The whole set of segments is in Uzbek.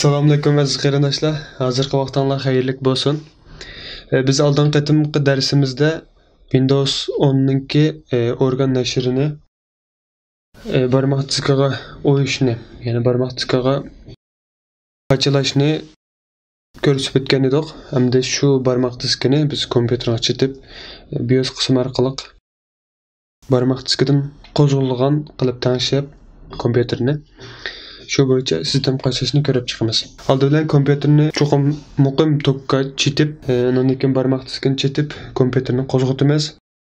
Assalamualaikum aziz qarindoshlar. Hozirgi vaqtinglar xayrlik bo'lsin. Biz oldingi qatimqi darsimizda Windows 10 ninki organ nashrini barmoq diskiga o'yishni, ya'ni barmoq diskiga qachilashni ko'rsatib o'tgan edik. Hamda shu barmoq diskini biz kompyuterga chetib BIOS qismi orqali barmoq diskidan qo'zg'algan qilib tanishib kompyuterni shu bo'yicha sistem qachishni ko'rib chiqamiz. Oldi bilan kompyuterni cho'qim muqim tokka chetib, undan keyin barmoq diskini chetib kompyuterni qo'zg'atamiz.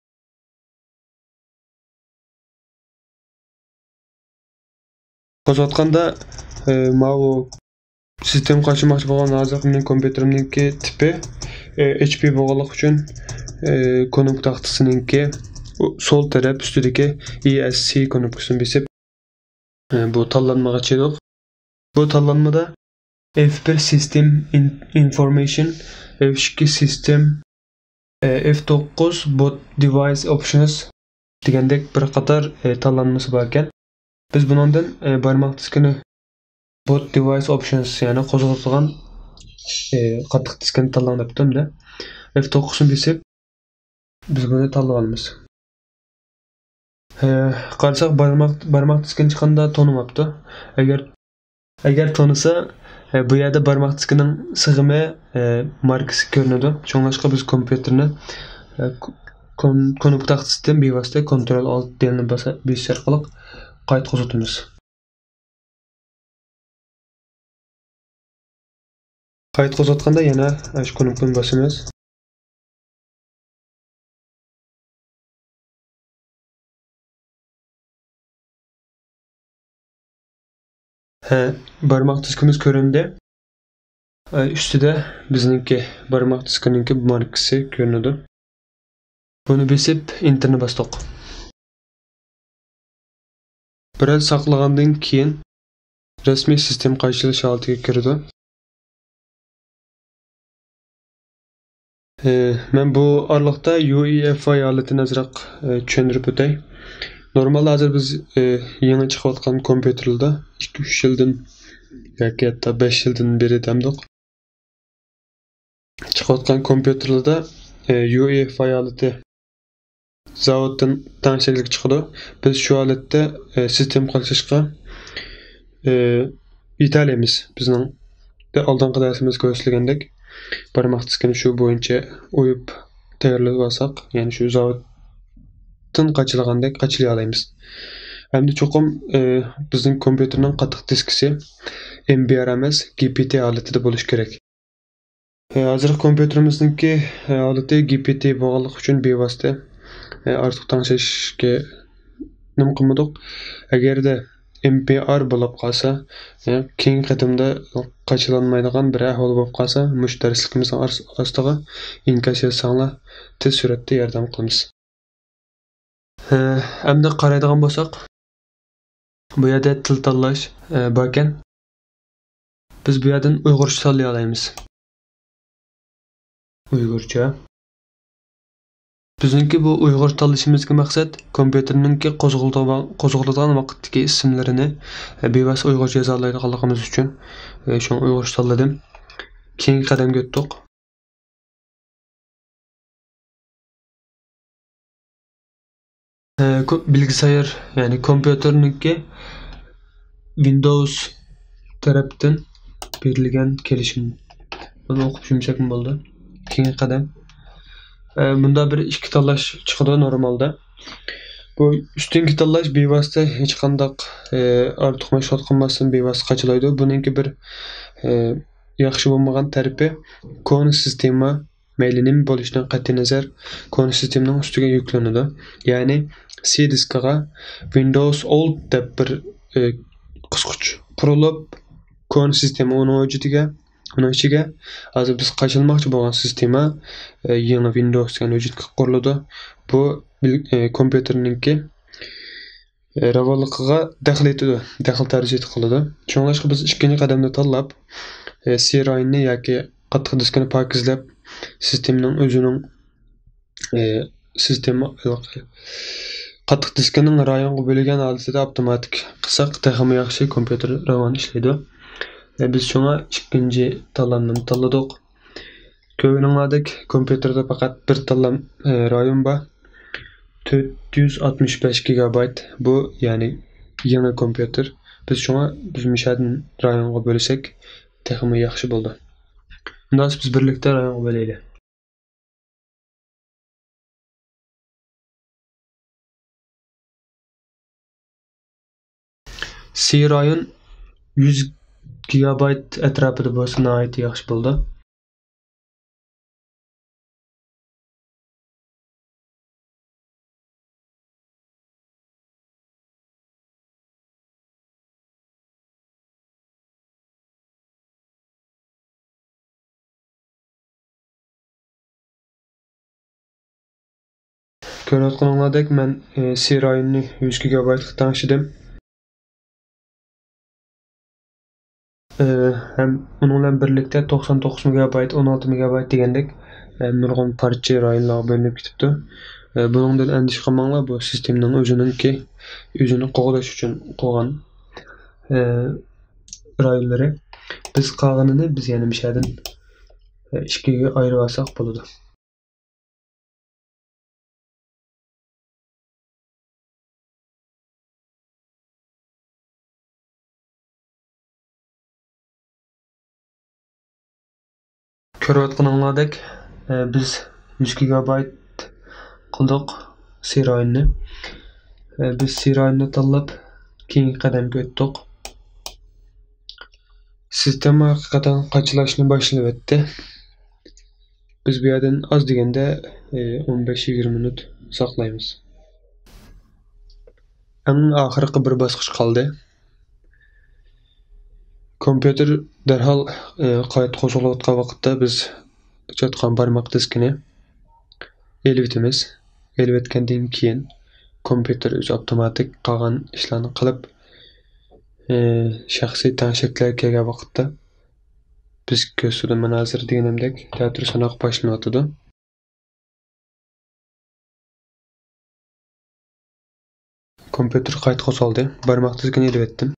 Qo'zg'atganda mana sistem qachimoqchi bo'lgan hozir mening kompyuterimningki tipi HP bo'lganligi uchun konum taxtasininki sol taraf ustidagi ESC konumkasini besib bu tanlanmaga chiqdik. Bu tanlanmada F1 System Information, F2 System, F9 Boot Device Options degandek bir qator tanlanması bor ekan. Biz bundan barmoq diskini Boot Device Options, ya'ni qo'zg'atilgan qattiq diskini tanlanibdi. F9'ni besib biz buni tanlab olamiz. Qarasak barmoq diskini chiqqanda tonimabdi. Agar tonisa bu yerda barmoq diskining sig'imi markasi ko'rinadi. Shuningdek biz kompyuterni konum taxtasidan bevosita Ctrl Alt delni bosish orqali qayta qo'zg'atamiz. Qayta qo'zg'atganda yana shu konumni bosamiz. Barmoq diskimiz ko'rindi. Ustida bizningki barmoq diskininki markasi ko'rinadi. Buni besib enterni bosdik. Biroz saqlagandan keyin rasmiy sistem qaychilish holatiga kirdi. Men bu oraliqda UEFI holatini azroq tushuntirib o'tay. Normalda hozir biz yangi chiqayotgan kompyuterlarda 2-3 yildan yoki hatto 5 yildan beri demdik. Chiqayotgan kompyuterlarda UEFI holati zavoddan tanishlik chiqdi. Biz shu holatda sistem qilishga yetalamiz. Bizning oldingi darsimizda ko'rsatilgandek barmoq diskini shu bo'yicha o'yib tayyorlab olsak, ya'ni shu zavoddan qachilgandek qachilay olamiz. Hamda cho'qim bizning kompyuterning qattiq diskisi MBR emas, GPT holatida bo'lish kerak. Hozir kompyuterimizningki holati GPT bo'lganligi uchun bevosita ortiq tanishishga nim qilmadik. Agarda MBR bo'lib qolsa, keyingi qatimda qachilanmaydigan bir ahvol bo'lib qolsa, mush darsligimizning ostiga inkas yozsanglar tez suratda yordam qilamiz. Endi qaraydigan bo'lsak, bu yerda til tanlash bor ekan. Biz bu yerdan Uyg'urcha tanlay olamiz. Uyg'urcha. Bizningki bu Uyg'ur tanlashimizga maqsad kompyuterningki qo'zg'atilgan vaqtdagi ismlarini bevosita Uyg'urcha yoza oladiganligimiz uchun shuni Uyg'urcha tanladim. Keyingi qadamga o'tdik. Bilgisayar, ya'ni kompyuterningki Windows tarafdan berilgan kelishim. Buni o'qib tushunsak bo'ldi. Keyingi qadam. Bunda bir ikki tanlash chiqadi normalda. Bu ustungi tanlash bevosita hech qanday ortiq mashg'ulot qilmasdan bevosita qachilaydi. Buningki bir yaxshi bo'lmagan tarafi koni sistema maylining bo'lishidan qat'iy nazar koni sistemaning ustiga yuklanadi. Ya'ni C diskiga Windows Old deb bir qisqich qurilib koni sistema uning ichiga hozir biz qachilmoqchi bo'lgan sistema yangi Windows degan vujudga quriladi. Bu kompyuterningki ravolligiga daxl tarjit qiladi. Shuningdek biz ikkinchi qadamda tanlab C rayonini yoki qattiq diskini pokizlab sistemaning o'zining sistema qattiq diskining rayonga bo'lingan holatida avtomatik qilsak, texmi yaxshi kompyuter ravon ishlaydi. Biz şuna ikinci talanını taladık. Köynüňladek kompýuterde fakat bir talan rayon bar. 465 GB. Bu yani ýene kompýuter. Biz şuna düzmüşädin rayonga bölesek tehmi ýaxşy boldy. Bundan biz birlikde rayonga böleýli. C rayon 100 GB etrapyda bolsa naýat ýaxşy boldy. Görüyorsunuzlardek men C rayonyny 100 GB taşıdym. Hem onunla birlikte 99 MB, 16 MB degendek nurgun parça rayonlara bölünüp gitipdi. Bunundan endişe qilmanglar, bu sistemning özünü qogdaş üçin qo'ygan rayonlary. Biz qaganyny biz yana müşädin ikkiге ayırıp alsak bolady. Görüyorsunuzlardek biz 100 GB qıldyk C rayonyny. Biz C rayonyny tanlap keyinki kadamga ötdik. Sistema hakikaten kaçılaşını başlayıp etdi. Biz bu yerden az degende 15-20 minut saklayımız. En ahırkı bir basqıç kaldı. Kompüter derhal kayıt qoşuluyotgan vaqtda biz çatqan barmak diskini elbetimiz. Elbetkendan keyin kompüter öz otomatik qalgan işlerini qılıp şahsi tanışıklar kelgen vaqtda biz kösüden men hazır degenimdek teatr sanaq başlanyapdy. Kompüter kayıt qoşuldy. Barmak diskini elbetdim.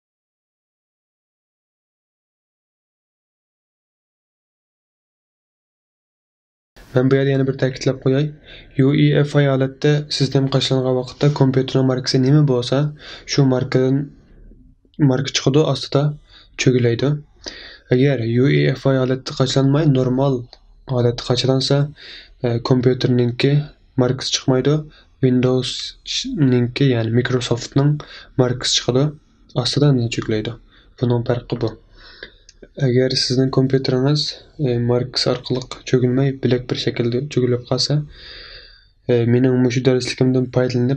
Ben bu ýerde ýene bir täkidlep goýay. UEFI aletde sistem gaçlangan wagtda kompüteriň markasy näme bolsa, şu markadan marka çykydy, astyda çögüleýdi. Eger UEFI aleti gaçlanmay normal alet gaçlansa, kompüterininki markasy çykmaýdy. Windows'ninki yani Microsoft'nyň markasy çykdy, astydan çögüleýdi. Bunyň farky bu. Eger sizin kompüteriniz markasy arkalyk çögülmey bilek bir şekilde çögülüp kalsa, meniň muşu derslikimden paýdalanyp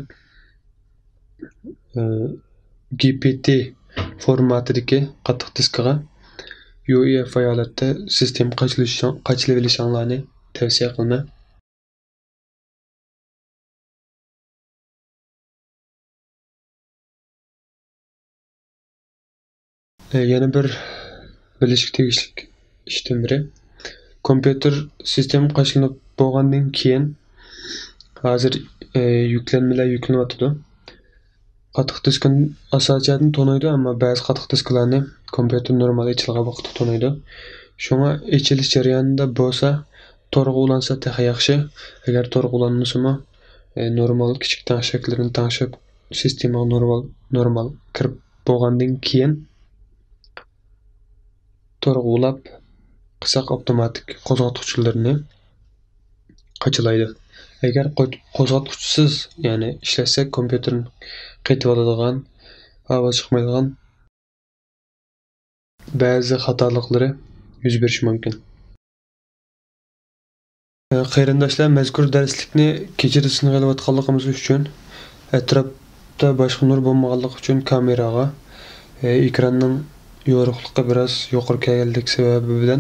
GPT formatydaki gatyk diskaga UEFI aletde sistem gaçylyşanlaryny tavsiye qilma. Yana bir bilişik tegişlik işten biri. Kompüter sistem gaçlanyp bolgandan keyin hazır yüklenmeler ýüklenypdy. Gatyk diskin asaçyny tonaýdy, amma bäzi gatyk disklaryny kompüter normal içilge wagtda tonaýdy. Şoňa içiliş jarýanynda bolsa torgu ulansa täze ýaxşy. Eger torgu ulanmasymy normal kiçik taşaklaryny taşyp sistema normal kirip bolgandan keyin torgu ulap kısak otomatik kozgatgıçlaryny gaçylaýdy. Eger kozgatgıçsız yani işletsek kompüteriň gatyp aladigan, awaz çykmaýdygan bäzi hatalyklary yüz berişi mümkin. Gaýrandaşlar, mezkur derslikni keçirisini gelyp atganlygymyz üçin etrapda başga nur bolmaganlygy üçin kameraga ekranyň yoruklygy biraz ýokary keldik sebäbi bilen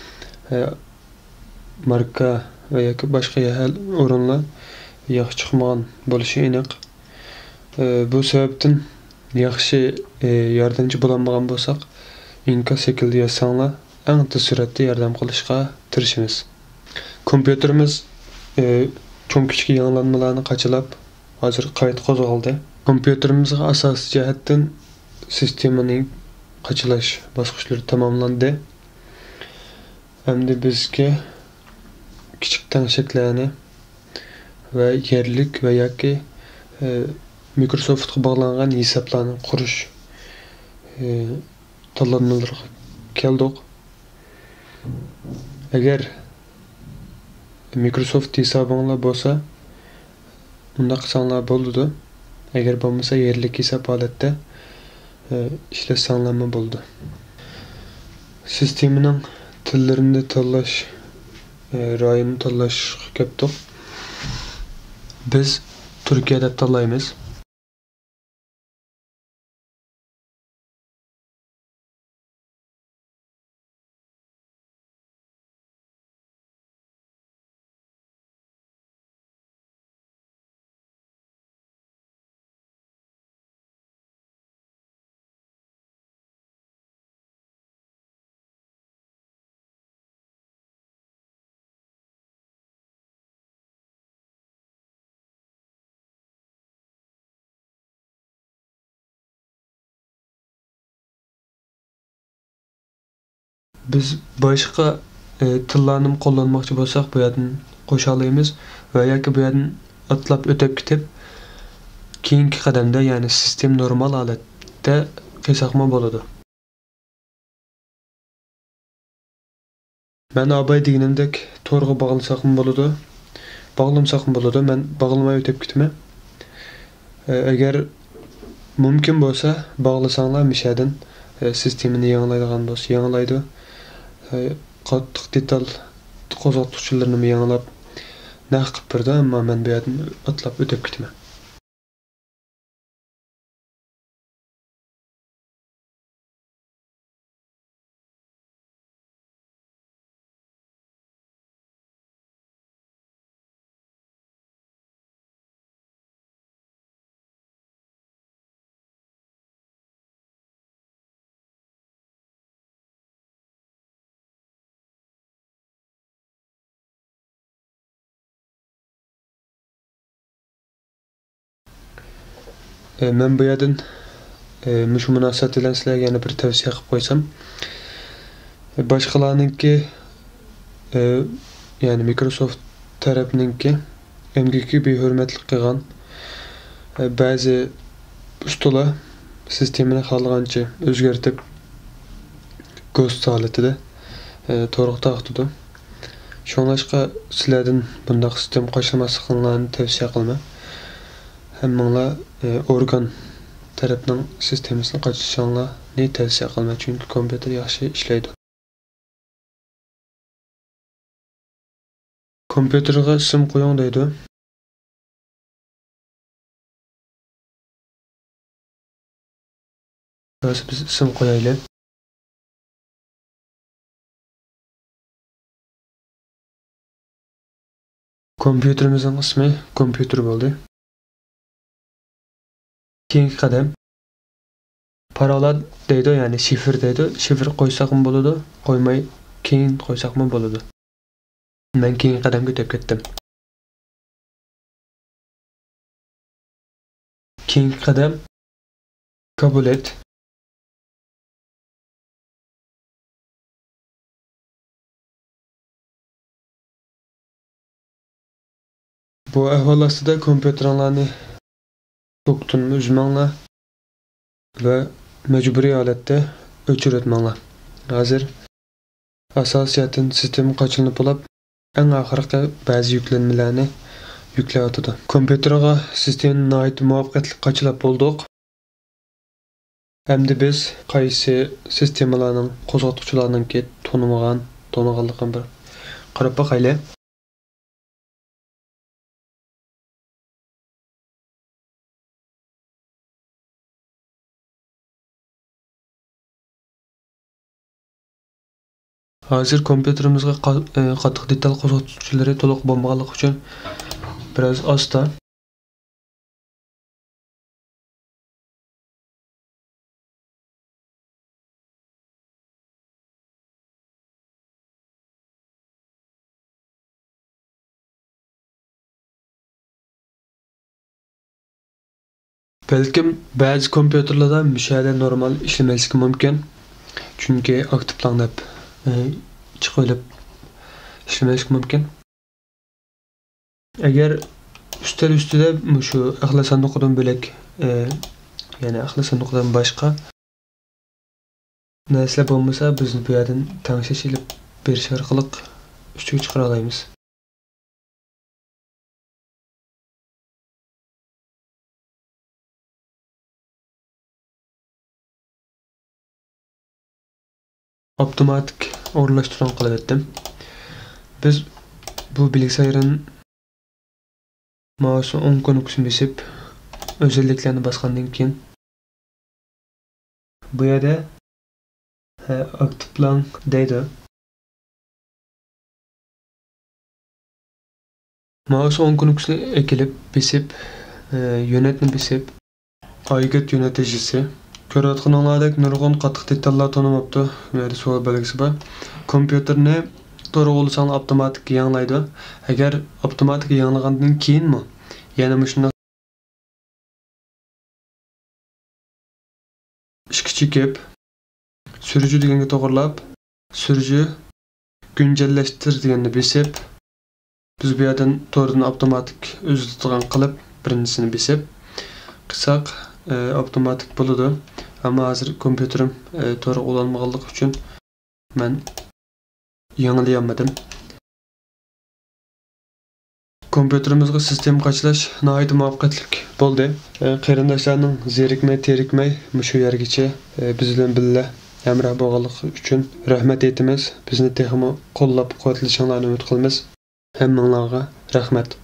marka we ýa-ki başga orunlar ýaxşy çykmagan boluşy enek. Bu sebäpden ýaxşy ýardamçy bolanmagan bolsak, inkas şekilde ýasaňlar eň tez süratde ýardam kılışga tirişimiz. Kompüterimiz çoň kiçik ýanglanmalaryny gaçylap, hazır gaýt gozgaldy. Kompüterimizge asasy jähetden sistemanyň kaçılaş basqıçları tamamlandı. Endi bizge kichik tanishliklarni va yerlik va yoki Microsoftga bağlangan hesaplarni qurish tanlanmalarga keldik. Agar Microsoft hesabыңlar bo'lsa, unda qilsanglar bo'ladi. Agar bo'lmasa, yerlik hesab holatda ishlatsanglar bo'ldi. Sistemaning tillarini tanlash, rayonini tanlash ketdik. Biz Turkiya deb tanlaymiz. Biz başqa tillarni qo'llanmoqchi bo'lsak, bu yerdan qo'sha olamiz va yoki bu yerdan atlab o'tib ketib, keyingi qadamda, ya'ni sistem normal holatda qilsaqma bo'ladi. Men abay deganimdek to'g'ri bog'lansaqmi bo'ladi. Bog'lamsaqmi bo'ladi. Men bog'lamay o'tib ketaman. Agar mumkin bo'lsa, bog'lasanglar mishadan sistemini yangilaydigan bo'lsa, yangilaydi. Qattiq detal qo'zg'atuvchilarni yangilab naq qilib berdi, ammo men bu yerdan atlab o'tib ketaman. Men bu yerdan shu munosabat bilan sizlarga yana bir tavsiya qilib qo'ysam, boshqalarningki ya'ni Microsoft tarafninki MGK behurmatlik qilgan ba'zi ustalar sistemini xohlagancha o'zgartib ghost holatida to'g'ri taqtidi. Shunlashqa sizlardan bunday sistem qo'shilmasliklarini tavsiya qilaman. Hammanglar organ tarafning sistemasini qo'shishinglarni tavsiya qilaman, chunki kompyuter yaxshi ishlaydi. Kompyuterga ism qo'ying deydi. Biz ism qo'yaylik. Kompyuterimizning ismi kompyuter bo'ldi. Keyingi qadam parola deydi, ya'ni shifr deydi. Shifr qo'ysaqmi bo'ladi, qo'ymay keyin qo'ysaqmi bo'ladi. Men keyingi qadamga o'tib ketdim. Keyingi qadam qabul et. Bu ahvol ostida kompyuterlarni to'qtinmi uzmanglar va majburiy holatda o'chirib. Hozir asosiyatdan sistem qochilinib bo'lib, eng oxirgi ba'zi yuklanmalarni yuklayotdi. Kompyuterga sistemni muvaffaqiyatli qochilib bo'ldik. Endi biz qaysi sistemalarning qo'zg'atuvchilarininki to'niganligini bir qarab boqaylik. Hozir kompyuterimizga qattiq detal qo'zg'atuvchilari to'liq bo'lmaganligi uchun biroz asta. Belkim bazı kompüterlarda müşahede normal işlemesi mümkün. Çünkü aktiflanıp çıkılıp işlemesi mümkün. Eğer üstüde şu ahlasan noktadan bölek yani ahlasan noktadan başka narsa bo'lmasa bizni bu yerdan tanışış ilib berish orqali üstüge chiqara olamiz. Avtomatik o'rinlashtiruvni qilib o'tdim. Biz bu bilgisayarın mouse o'ng knopkasini bosib özelliklerini basgandan keyin bu yerda aktiflan deydi. Mouse o'ng knopkasini ekilib bosib yönetni bosib aygıt yöneticisi ko'rayotganinglardek nurg'un qattiq detallar tanimabdi. Yani savol belgisi bor. Kompüterni to'g'ri qo'llasang avtomatik yanglaydi. Agar avtomatik yanglagandan keyinmi yana shunday ishga chekib sürücü deganga to'g'rilab sürücü güncellashtir deganni bosib biz bu yerdan to'g'ridan avtomatik o'zgartirgan qilib birinchisini bosib qilsak avtomatik bo'ladi. Ama hozir kompüterim to'g'ri qo'llanmaganligi uchun men yangilayolmadim. Kompüterimizga sistem qachilash nihoyat muvaffaqiyatli bo'ldi. Qarindoshlarning terikmay shu yergacha biz bilan birga hamroh bo'lganligi uchun rahmat aytamiz. Bizni texmo qo'llab-quvvatlashingizni umid qilamiz. Hammanglarga rahmat.